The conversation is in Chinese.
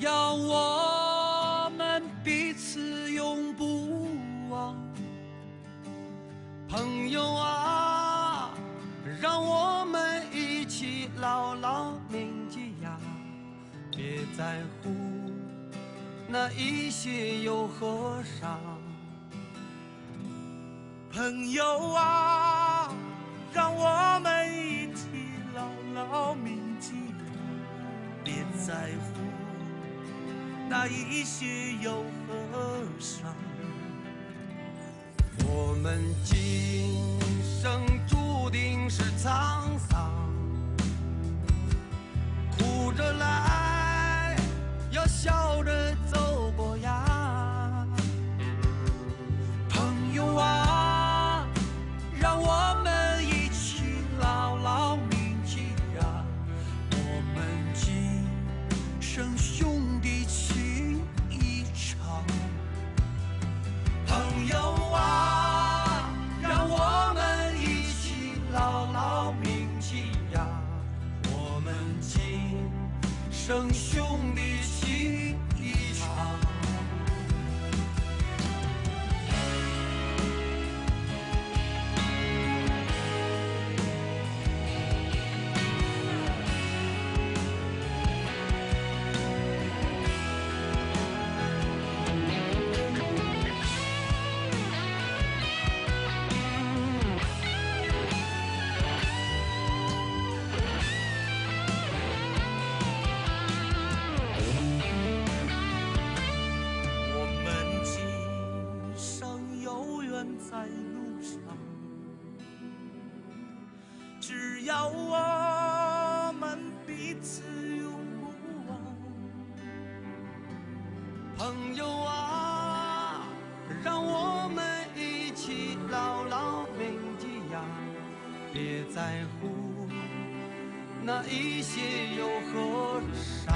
要我们彼此永不忘。朋友啊，让我们一起牢牢铭记呀，别在乎那一些又何伤。 朋友啊，让我们一起牢牢铭记，别在乎那一些又何伤。 我们今生注定是沧桑，哭着来，要笑着走过呀。朋友啊，让我们一起牢牢铭记呀，我们今生兄弟情一场。朋友啊，让我们一起牢牢铭记呀，我们今生兄弟情一场。 在路上，只要我们彼此永不忘。 朋友啊，让我们一起牢牢铭记呀，别在乎那一些又何伤。